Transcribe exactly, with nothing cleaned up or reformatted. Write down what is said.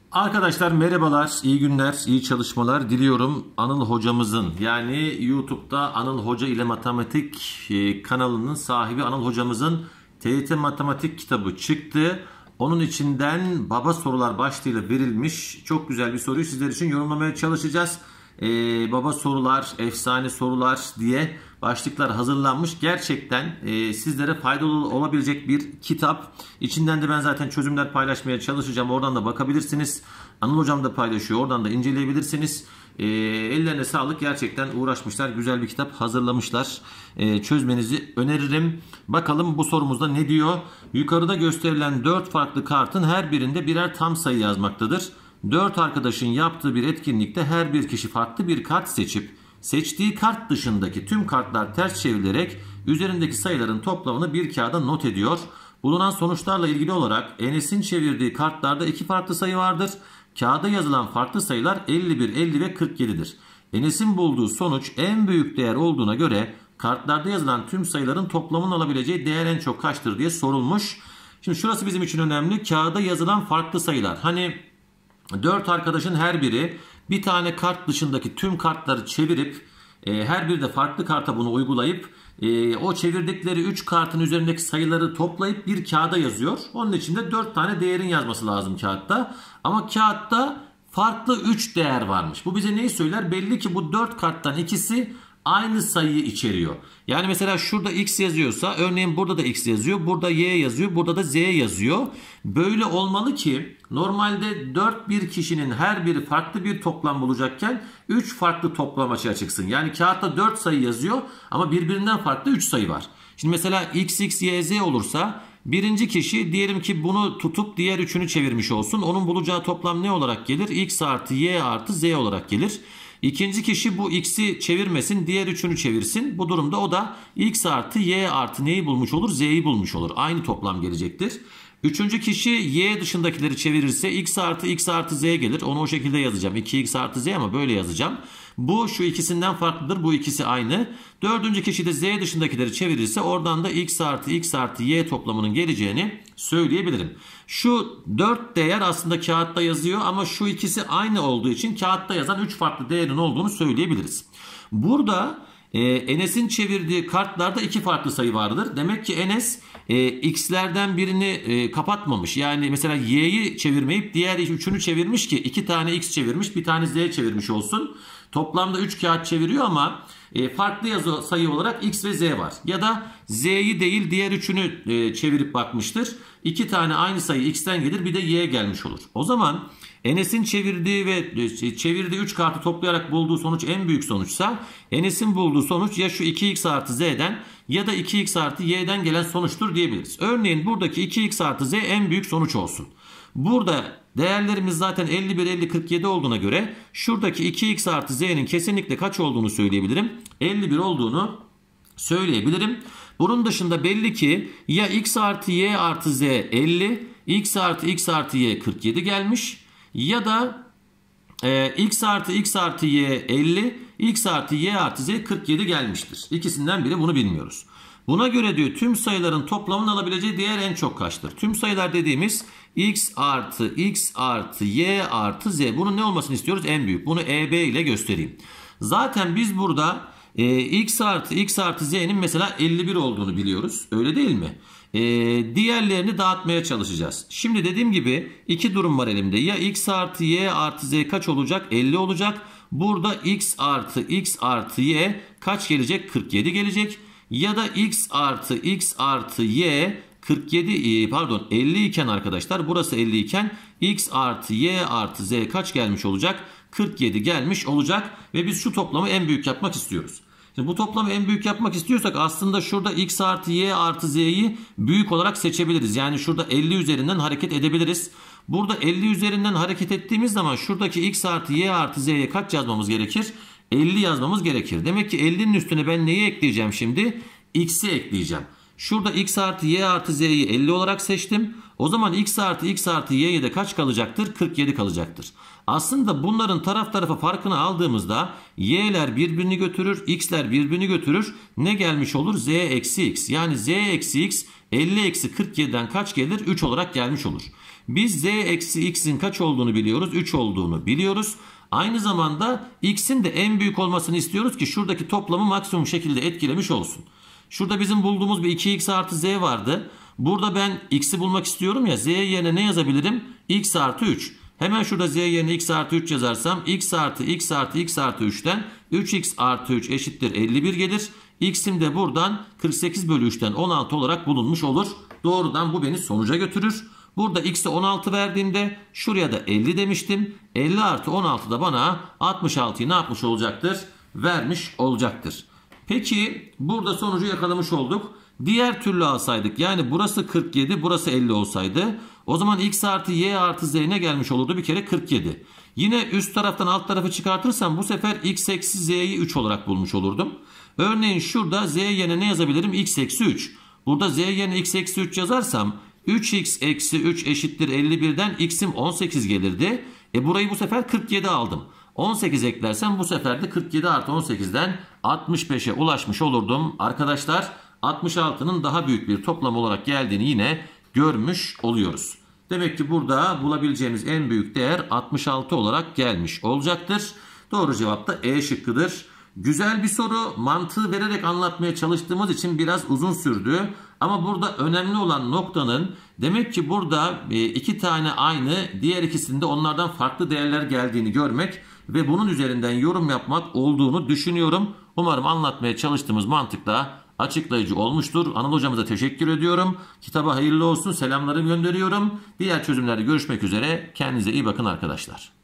Arkadaşlar merhabalar, iyi günler, iyi çalışmalar diliyorum. Anıl hocamızın yani YouTube'da Anıl Hoca ile Matematik e, kanalının sahibi Anıl hocamızın T Y T Matematik kitabı çıktı. Onun içinden baba sorular başlığıyla verilmiş çok güzel bir soruyu sizler için yorumlamaya çalışacağız. Ee, baba sorular, efsane sorular diye başlıklar hazırlanmış. Gerçekten e, sizlere faydalı olabilecek bir kitap. İçinden de ben zaten çözümler paylaşmaya çalışacağım. Oradan da bakabilirsiniz. Anıl hocam da paylaşıyor. Oradan da inceleyebilirsiniz. E, ellerine sağlık. Gerçekten uğraşmışlar. Güzel bir kitap hazırlamışlar. E, çözmenizi öneririm. Bakalım bu sorumuzda ne diyor? Yukarıda gösterilen dört farklı kartın her birinde birer tam sayı yazmaktadır. Dört arkadaşın yaptığı bir etkinlikte her bir kişi farklı bir kart seçip seçtiği kart dışındaki tüm kartlar ters çevrilerek üzerindeki sayıların toplamını bir kağıda not ediyor. Bulunan sonuçlarla ilgili olarak Enes'in çevirdiği kartlarda iki farklı sayı vardır. Kağıda yazılan farklı sayılar elli bir, elli ve kırk yedidir. Enes'in bulduğu sonuç en büyük değer olduğuna göre kartlarda yazılan tüm sayıların toplamının alabileceği değer en çok kaçtır diye sorulmuş. Şimdi şurası bizim için önemli. Kağıda yazılan farklı sayılar. Hani dört arkadaşın her biri bir tane kart dışındaki tüm kartları çevirip e, her biri de farklı karta bunu uygulayıp e, o çevirdikleri üç kartın üzerindeki sayıları toplayıp bir kağıda yazıyor. Onun için de dört tane değerin yazması lazım kağıtta. Ama kağıtta farklı üç değer varmış. Bu bize neyi söyler? Belli ki bu dört karttan ikisi aynı sayıyı içeriyor. Yani mesela şurada x yazıyorsa örneğin burada da x yazıyor. Burada y yazıyor. Burada da z yazıyor. Böyle olmalı ki normalde dört bir kişinin her biri farklı bir toplam bulacakken üç farklı toplam açığa çıksın. Yani kağıtta dört sayı yazıyor ama birbirinden farklı üç sayı var. Şimdi mesela x, x, y, z olursa birinci kişi diyelim ki bunu tutup diğer üçünü çevirmiş olsun. Onun bulacağı toplam ne olarak gelir? X artı y artı z olarak gelir. İkinci kişi bu x'i çevirmesin, diğer üçünü çevirsin. Bu durumda o da x artı y artı neyi bulmuş olur? Z'yi bulmuş olur. Aynı toplam gelecektir. Üçüncü kişi y dışındakileri çevirirse x artı x artı z gelir. Onu o şekilde yazacağım. iki x artı z ama böyle yazacağım. Bu şu ikisinden farklıdır. Bu ikisi aynı. Dördüncü kişi de z dışındakileri çevirirse oradan da x artı x artı y toplamının geleceğini söyleyebilirim. Şu dört değer aslında kağıtta yazıyor ama şu ikisi aynı olduğu için kağıtta yazan üç farklı değerin olduğunu söyleyebiliriz. Burada e, Enes'in çevirdiği kartlarda iki farklı sayı vardır. Demek ki Enes e, x'lerden birini e, kapatmamış. Yani mesela y'yi çevirmeyip diğer üçünü çevirmiş ki iki tane x çevirmiş, bir tane z çevirmiş olsun. Toplamda üç kağıt çeviriyor ama e, farklı yazı sayı olarak x ve z var. Ya da z'yi değil diğer üçünü e, çevirip bakmıştır. iki tane aynı sayı x'ten gelir, bir de y gelmiş olur. O zaman Enes'in çevirdiği ve e, çevirdiği üç kartı toplayarak bulduğu sonuç en büyük sonuçsa Enes'in bulduğu sonuç ya şu iki x artı z'den ya da iki x artı y'den gelen sonuçtur diyebiliriz. Örneğin buradaki iki x artı z en büyük sonuç olsun. Burada değerlerimiz zaten elli bir, elli, kırk yedi olduğuna göre şuradaki iki x artı z'nin kesinlikle kaç olduğunu söyleyebilirim? elli bir olduğunu söyleyebilirim. Bunun dışında belli ki ya x artı y artı z elli, x artı x artı y kırk yedi gelmiş ya da e, x artı x artı y elli, x artı y artı z kırk yedi gelmiştir. İkisinden biri, bunu bilmiyoruz. Buna göre diyor tüm sayıların toplamının alabileceği değer en çok kaçtır? Tüm sayılar dediğimiz x artı x artı y artı z. Bunun ne olmasını istiyoruz? En büyük. Bunu E B ile göstereyim. Zaten biz burada e, x artı x artı z'nin mesela elli bir olduğunu biliyoruz. Öyle değil mi? E, diğerlerini dağıtmaya çalışacağız. Şimdi dediğim gibi iki durum var elimde. Ya x artı y artı z kaç olacak? elli olacak. Burada x artı x artı y kaç gelecek? kırk yedi gelecek. Ya da x artı x artı y kırk yedi pardon elli iken arkadaşlar, burası elli iken x artı y artı z kaç gelmiş olacak? kırk yedi gelmiş olacak ve biz şu toplamı en büyük yapmak istiyoruz. Şimdi bu toplamı en büyük yapmak istiyorsak aslında şurada x artı y artı z'yi büyük olarak seçebiliriz. Yani şurada elli üzerinden hareket edebiliriz. Burada elli üzerinden hareket ettiğimiz zaman şuradaki x artı y artı z'ye kaç yazmamız gerekir? elli yazmamız gerekir. Demek ki ellinin üstüne ben neyi ekleyeceğim şimdi? X'i ekleyeceğim. Şurada x artı y artı z'yi elli olarak seçtim. O zaman x artı x artı y'ye de kaç kalacaktır? kırk yedi kalacaktır. Aslında bunların taraf tarafa farkını aldığımızda y'ler birbirini götürür, x'ler birbirini götürür. Ne gelmiş olur? Z eksi x. Yani z eksi x elli eksi kırk yedi'den kaç gelir? üç olarak gelmiş olur. Biz z eksi x'in kaç olduğunu biliyoruz? üç olduğunu biliyoruz. Aynı zamanda x'in de en büyük olmasını istiyoruz ki şuradaki toplamı maksimum şekilde etkilemiş olsun. Şurada bizim bulduğumuz bir iki x artı z vardı. Burada ben x'i bulmak istiyorum ya, z yerine ne yazabilirim? X artı üç. Hemen şurada z yerine x artı üç yazarsam x artı x artı x artı üç'ten üç x artı üç eşittir elli bir gelir. X'im de buradan kırk sekiz bölü üç'ten on altı olarak bulunmuş olur. Doğrudan bu beni sonuca götürür. Burada x'e on altı verdiğimde şuraya da elli demiştim. elli artı on altı da bana altmış altı'yı ne yapmış olacaktır? Vermiş olacaktır. Peki burada sonucu yakalamış olduk. Diğer türlü alsaydık, yani burası kırk yedi, burası elli olsaydı, o zaman x artı y artı z ne gelmiş olurdu? Bir kere kırk yedi. Yine üst taraftan alt tarafı çıkartırsam bu sefer x eksi z'yi üç olarak bulmuş olurdum. Örneğin şurada z yerine ne yazabilirim? X eksi üç. Burada z yerine x eksi üç yazarsam üç x eksi üç eşittir elli bir'den x'im on sekiz gelirdi. E burayı bu sefer kırk yedi aldım. on sekiz eklersem bu sefer de kırk yedi artı on sekiz'den altmış beş'e ulaşmış olurdum. Arkadaşlar altmış altı'nın daha büyük bir toplam olarak geldiğini yine görmüş oluyoruz. Demek ki burada bulabileceğimiz en büyük değer altmış altı olarak gelmiş olacaktır. Doğru cevap da E şıkkıdır. Güzel bir soru. Mantığı vererek anlatmaya çalıştığımız için biraz uzun sürdü. Ama burada önemli olan noktanın, demek ki burada iki tane aynı, diğer ikisinde onlardan farklı değerler geldiğini görmek ve bunun üzerinden yorum yapmak olduğunu düşünüyorum. Umarım anlatmaya çalıştığımız mantıkla açıklayıcı olmuştur. Anıl hocamıza teşekkür ediyorum. Kitaba hayırlı olsun. Selamlarımı gönderiyorum. Diğer çözümlerde görüşmek üzere. Kendinize iyi bakın arkadaşlar.